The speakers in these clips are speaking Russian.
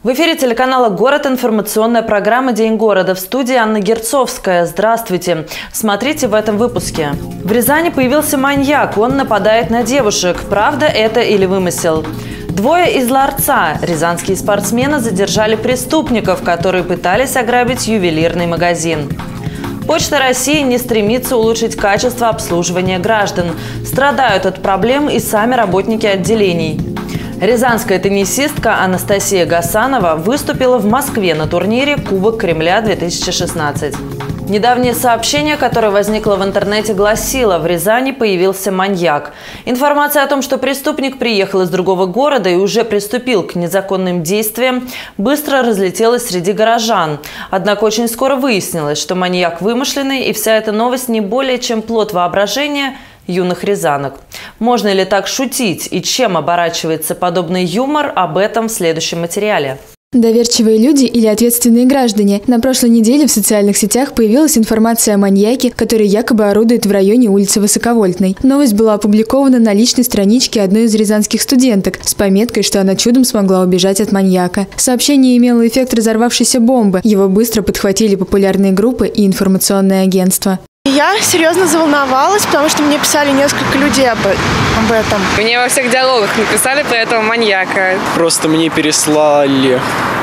В эфире телеканала «Город» информационная программа «День города». В студии Анна Герцовская. Здравствуйте. Смотрите в этом выпуске. В Рязани появился маньяк. Он нападает на девушек. Правда это или вымысел? Двое из ларца. Рязанские спортсмены задержали преступников, которые пытались ограбить ювелирный магазин. Почта России не стремится улучшить качество обслуживания граждан. Страдают от проблем и сами работники отделений. Рязанская теннисистка Анастасия Гасанова выступила в Москве на турнире «Кубок Кремля-2016». Недавнее сообщение, которое возникло в интернете, гласило: в Рязани появился маньяк. Информация о том, что преступник приехал из другого города и уже приступил к незаконным действиям, быстро разлетелась среди горожан. Однако очень скоро выяснилось, что маньяк вымышленный, и вся эта новость не более чем плод воображения юных рязанок. Можно ли так шутить и чем оборачивается подобный юмор, об этом в следующем материале. Доверчивые люди или ответственные граждане. На прошлой неделе в социальных сетях появилась информация о маньяке, который якобы орудует в районе улицы Высоковольтной. Новость была опубликована на личной страничке одной из рязанских студенток с пометкой, что она чудом смогла убежать от маньяка. Сообщение имело эффект разорвавшейся бомбы. Его быстро подхватили популярные группы и информационные агентства. Я серьезно заволновалась, потому что мне писали несколько людей об этом. Мне во всех диалогах написали про этого маньяка. Просто мне переслали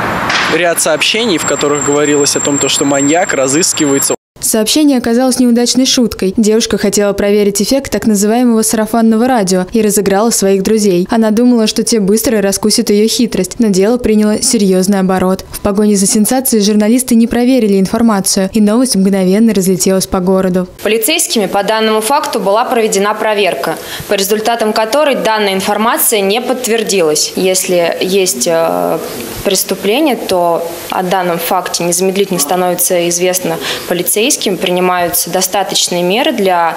ряд сообщений, в которых говорилось о том, что маньяк разыскивается. Сообщение оказалось неудачной шуткой. Девушка хотела проверить эффект так называемого сарафанного радио и разыграла своих друзей. Она думала, что те быстро раскусят ее хитрость, но дело приняло серьезный оборот. В погоне за сенсацией журналисты не проверили информацию, и новость мгновенно разлетелась по городу. Полицейскими по данному факту была проведена проверка, по результатам которой данная информация не подтвердилась. Если есть преступление, то о данном факте незамедлительно становится известно полицейским, принимаются достаточные меры для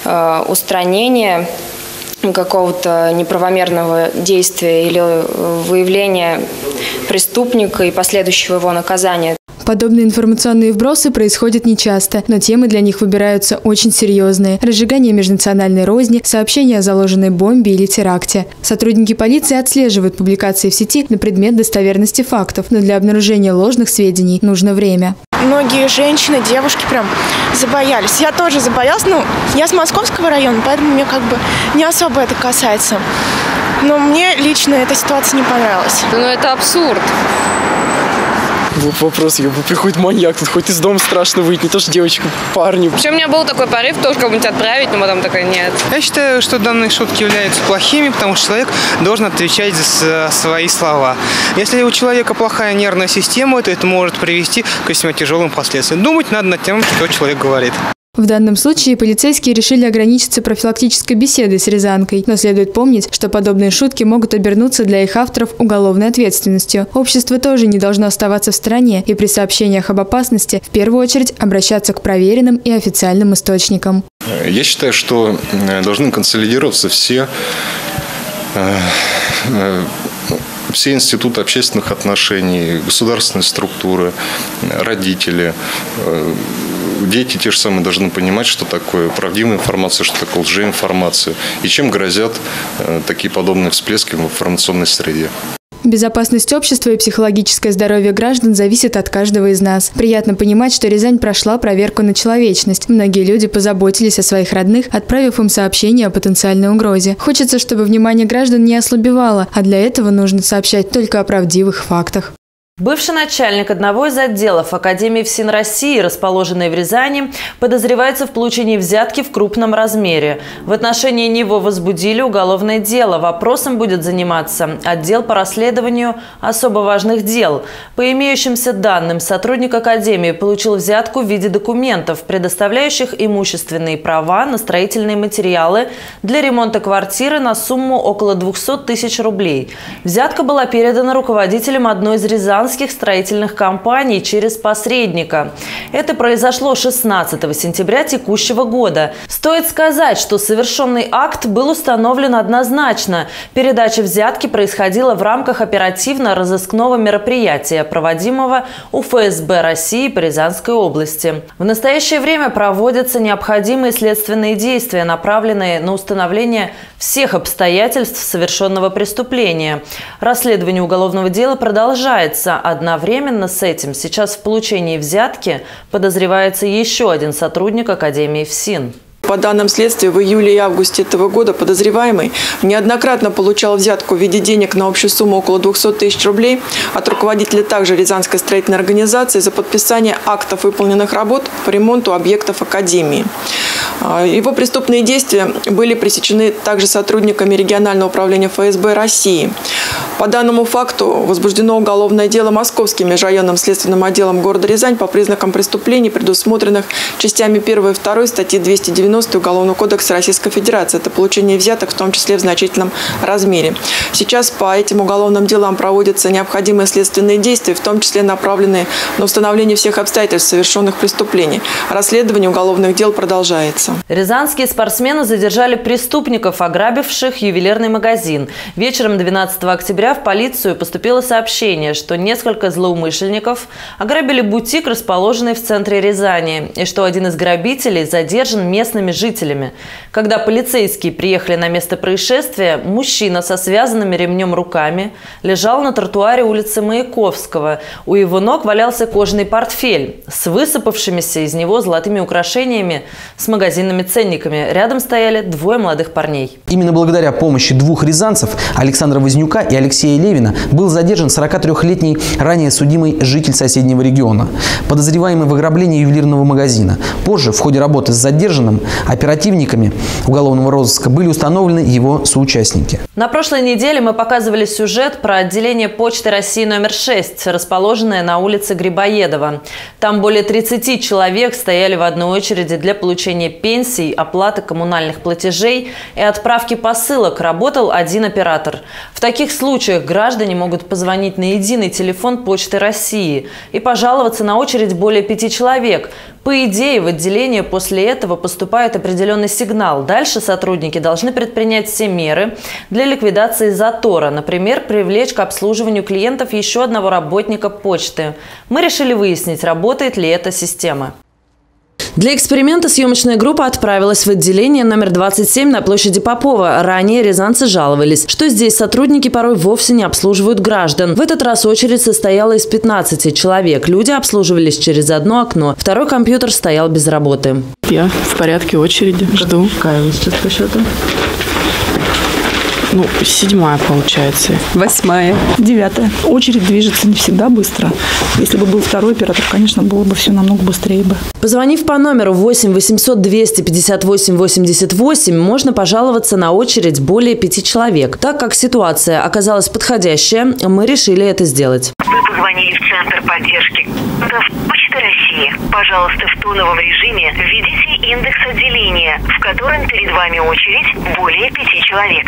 устранения какого-то неправомерного действия или выявления преступника и последующего его наказания. Подобные информационные вбросы происходят нечасто, но темы для них выбираются очень серьезные. Разжигание межнациональной розни, сообщения о заложенной бомбе или теракте. Сотрудники полиции отслеживают публикации в сети на предмет достоверности фактов, но для обнаружения ложных сведений нужно время. Многие женщины, девушки прям забоялись. Я тоже забоялась, я с Московского района, поэтому мне не особо это касается. Но мне лично эта ситуация не понравилась. Это абсурд. Вопрос, приходит маньяк, тут хоть из дома страшно выйти, не то что девочка, парню. Вообще у меня был такой порыв тоже кого-нибудь отправить, но потом такой нет. Я считаю, что данные шутки являются плохими, потому что человек должен отвечать за свои слова. Если у человека плохая нервная система, то это может привести к весьма тяжелым последствиям. Думать надо над тем, что человек говорит. В данном случае полицейские решили ограничиться профилактической беседой с рязанкой, но следует помнить, что подобные шутки могут обернуться для их авторов уголовной ответственностью. Общество тоже не должно оставаться в стороне и при сообщениях об опасности в первую очередь обращаться к проверенным и официальным источникам. Я считаю, что должны консолидироваться все институты общественных отношений, государственные структуры, родители. Дети те же самые должны понимать, что такое правдивая информация, что такое лжеинформация и чем грозят такие подобные всплески в информационной среде. Безопасность общества и психологическое здоровье граждан зависит от каждого из нас. Приятно понимать, что Рязань прошла проверку на человечность. Многие люди позаботились о своих родных, отправив им сообщение о потенциальной угрозе. Хочется, чтобы внимание граждан не ослабевало, а для этого нужно сообщать только о правдивых фактах. Бывший начальник одного из отделов Академии ФСИН России, расположенной в Рязани, подозревается в получении взятки в крупном размере. В отношении него возбудили уголовное дело. Вопросом будет заниматься отдел по расследованию особо важных дел. По имеющимся данным, сотрудник Академии получил взятку в виде документов, предоставляющих имущественные права на строительные материалы для ремонта квартиры на сумму около 200 тысяч рублей. Взятка была передана руководителем одной из рязанских рязанских строительных компаний через посредника. Это произошло 16 сентября текущего года. Стоит сказать, что совершенный акт был установлен однозначно. Передача взятки происходила в рамках оперативно-розыскного мероприятия, проводимого у ФСБ России по Рязанской области. В настоящее время проводятся необходимые следственные действия, направленные на установление всех обстоятельств совершенного преступления. Расследование уголовного дела продолжается. Одновременно с этим сейчас в получении взятки подозревается еще один сотрудник Академии ФСИН. По данным следствия, в июле и августе этого года подозреваемый неоднократно получал взятку в виде денег на общую сумму около 200 тысяч рублей от руководителя также Рязанской строительной организации за подписание актов выполненных работ по ремонту объектов Академии. Его преступные действия были пресечены также сотрудниками регионального управления ФСБ России. По данному факту возбуждено уголовное дело Московским межрайонным следственным отделом города Рязань по признакам преступлений, предусмотренных частями 1 и 2 статьи 290 Уголовного кодекса Российской Федерации. Это получение взяток, в том числе в значительном размере. Сейчас по этим уголовным делам проводятся необходимые следственные действия, в том числе направленные на установление всех обстоятельств совершенных преступлений. Расследование уголовных дел продолжается. Рязанские спортсмены задержали преступников, ограбивших ювелирный магазин. Вечером 12 октября в полицию поступило сообщение, что несколько злоумышленников ограбили бутик, расположенный в центре Рязани, и что один из грабителей задержан местными жителями. Когда полицейские приехали на место происшествия, мужчина со связанными ремнем руками лежал на тротуаре улицы Маяковского. У его ног валялся кожаный портфель с высыпавшимися из него золотыми украшениями с магазинными ценниками. Рядом стояли двое молодых парней. Именно благодаря помощи двух рязанцев, Александра Вознюка и Алексея Левина, был задержан 43-летний ранее судимый житель соседнего региона, подозреваемый в ограблении ювелирного магазина. Позже, в ходе работы с задержанным, оперативниками уголовного розыска были установлены его соучастники. На прошлой неделе мы показывали сюжет про отделение Почты России номер 6, расположенное на улице Грибоедова. Там более 30 человек стояли в одной очереди для получения пенсий, оплаты коммунальных платежей и отправки посылок. Работал один оператор. В таких случаях граждане могут позвонить на единый телефон Почты России и пожаловаться на очередь более 5 человек. По идее, в отделение после этого поступает определенный сигнал. Дальше сотрудники должны предпринять все меры для ликвидации затора. Например, привлечь к обслуживанию клиентов еще одного работника почты. Мы решили выяснить, работает ли эта система. Для эксперимента съемочная группа отправилась в отделение номер 27 на площади Попова. Ранее рязанцы жаловались, что здесь сотрудники порой вовсе не обслуживают граждан. В этот раз очередь состояла из 15 человек. Люди обслуживались через одно окно. Второй компьютер стоял без работы. Я в порядке очереди, жду. Какая у вас сейчас по счету? 7-я получается. 8-я. 9-я. Очередь движется не всегда быстро. Если бы был второй оператор, конечно, было бы все намного быстрее бы. Позвонив по номеру 8 800 258 88, можно пожаловаться на очередь более 5 человек. Так как ситуация оказалась подходящая, мы решили это сделать. Вы позвонили в Центр поддержки Почты России. Пожалуйста, в тоновом режиме введите индекс отделения, в котором перед вами очередь более 5 человек.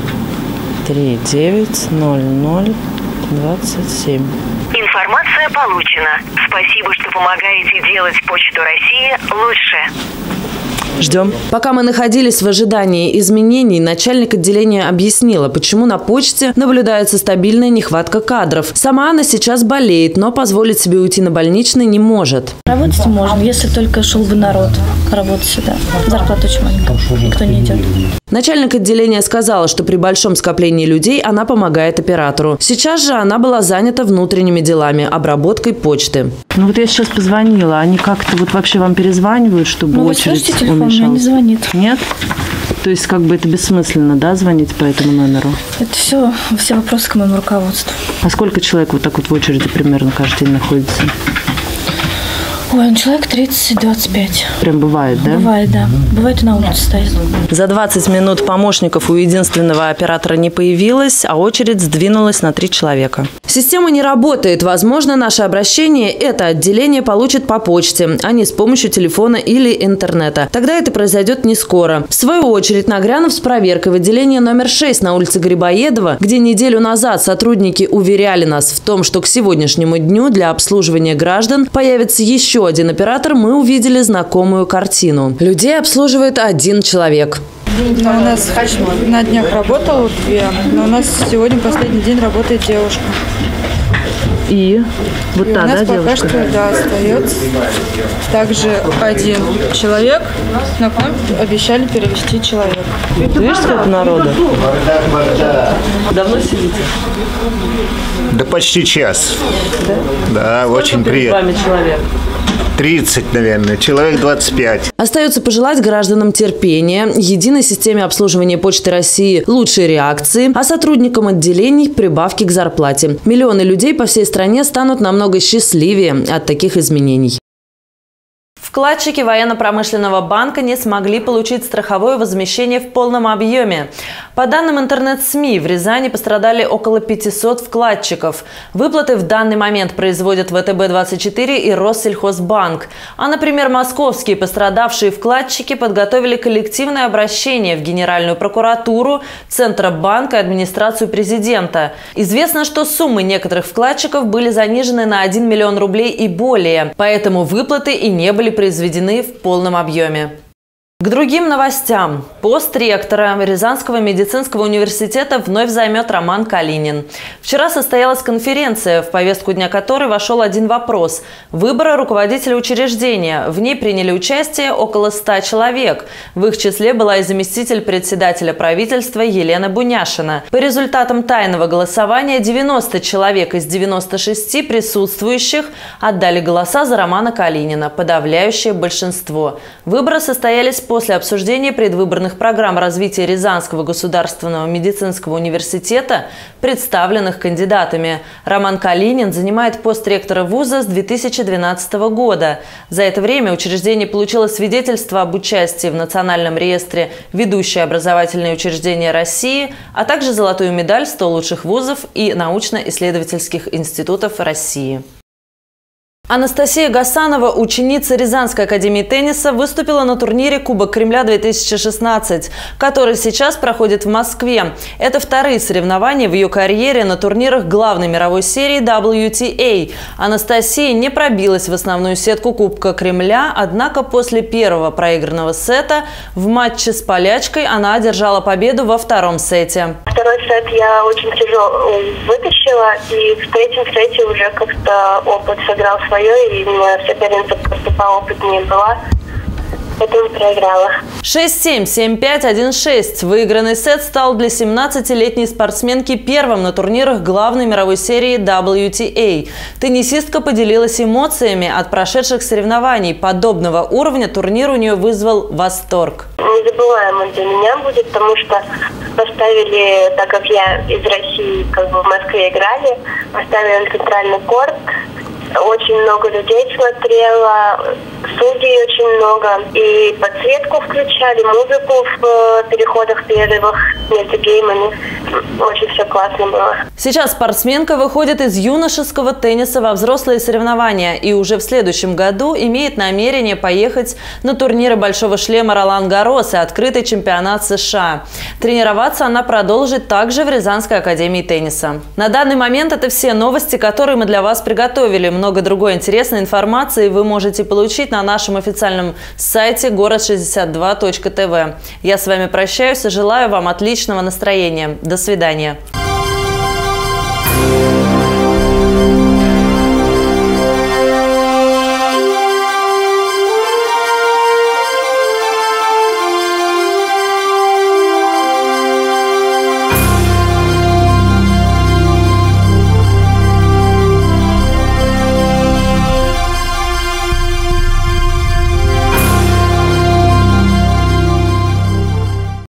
390027. Информация получена. Спасибо, что помогаете делать Почту России лучше. Ждем. Пока мы находились в ожидании изменений, начальник отделения объяснила, почему на почте наблюдается стабильная нехватка кадров. Сама она сейчас болеет, но позволить себе уйти на больничный не может. Работать можно, если только шел бы народ работать сюда. Зарплата очень маленькая, никто не идет. Начальник отделения сказала, что при большом скоплении людей она помогает оператору. Сейчас же она была занята внутренними делами, обработкой почты. Я сейчас позвонила, они как-то вообще вам перезванивают, чтобы очередь уменьшалась? Не звонит. Нет? То есть это бессмысленно, да, звонить по этому номеру? Это все вопросы к моему руководству. А сколько человек в очереди примерно каждый день находится? Ой, человек 30-25. Прям бывает, да? Бывает, да. Бывает и на улице стоят. За 20 минут помощников у единственного оператора не появилось, а очередь сдвинулась на 3 человека. Система не работает. Возможно, наше обращение это отделение получит по почте, а не с помощью телефона или интернета. Тогда это произойдет не скоро. В свою очередь, нагрянув с проверкой в отделение номер 6 на улице Грибоедова, где неделю назад сотрудники уверяли нас в том, что к сегодняшнему дню для обслуживания граждан появится еще один оператор, мы увидели знакомую картину. Людей обслуживает 1 человек. У нас на днях работало 2, но у нас сегодня последний день работает девушка. И вот и та, у нас да, пока девушка? что, да, остается также 1 человек, но к нам обещали перевести человека. Ты видишь, сколько народа? Давно сидите? Да почти час. Да? Да, Сколько очень перед приятно. вами человек? 30, наверное, человек 25. Остается пожелать гражданам терпения, единой системе обслуживания Почты России лучшей реакции, а сотрудникам отделений прибавки к зарплате. Миллионы людей по всей стране станут намного счастливее от таких изменений. Вкладчики военно-промышленного банка не смогли получить страховое возмещение в полном объеме. По данным интернет-СМИ, в Рязани пострадали около 500 вкладчиков. Выплаты в данный момент производят ВТБ-24 и Россельхозбанк. А, например, московские пострадавшие вкладчики подготовили коллективное обращение в Генеральную прокуратуру, Центробанк и администрацию президента. Известно, что суммы некоторых вкладчиков были занижены на 1 миллион рублей и более, поэтому выплаты и не были произведены в полном объеме. К другим новостям. Пост ректора Рязанского медицинского университета вновь займет Роман Калинин. Вчера состоялась конференция, в повестку дня которой вошел один вопрос – выбора руководителя учреждения. В ней приняли участие около 100 человек. В их числе была и заместитель председателя правительства Елена Буняшина. По результатам тайного голосования 90 человек из 96 присутствующих отдали голоса за Романа Калинина, подавляющее большинство. Выборы состоялись после обсуждения предвыборных программ развития Рязанского государственного медицинского университета, представленных кандидатами. Роман Калинин занимает пост ректора вуза с 2012 года. За это время учреждение получило свидетельство об участии в национальном реестре «Ведущие образовательные учреждения России», а также золотую медаль «100 лучших вузов и научно-исследовательских институтов России». Анастасия Гасанова, ученица Рязанской академии тенниса, выступила на турнире Кубок Кремля-2016, который сейчас проходит в Москве. Это вторые соревнования в ее карьере на турнирах главной мировой серии WTA. Анастасия не пробилась в основную сетку Кубка Кремля, однако после первого проигранного сета в матче с полячкой она одержала победу во втором сете. Второй сет я очень тяжело вытащила, и в третьем сете уже как-то опыт сыграл свое, и у меня соперница просто поопытнее была. Поэтому проиграла. 6-7, 7-5, 1-6. Выигранный сет стал для 17-летней спортсменки первым на турнирах главной мировой серии WTA. Теннисистка поделилась эмоциями от прошедших соревнований. Подобного уровня турнир у нее вызвал восторг. Незабываемо для меня будет, потому что поставили, так как я из России, как бы в Москве играли, поставили на центральный корт. Очень много людей смотрело, судей очень много. И подсветку включали, музыку в переходах, перерывах между геймами. Очень все классно было. Сейчас спортсменка выходит из юношеского тенниса во взрослые соревнования и уже в следующем году имеет намерение поехать на турниры Большого шлема Ролан-Гаррос и открытый чемпионат США. Тренироваться она продолжит также в Рязанской академии тенниса. На данный момент это все новости, которые мы для вас приготовили. Много другой интересной информации вы можете получить на нашем официальном сайте город62.тв. Я с вами прощаюсь и желаю вам отличного настроения. До свидания.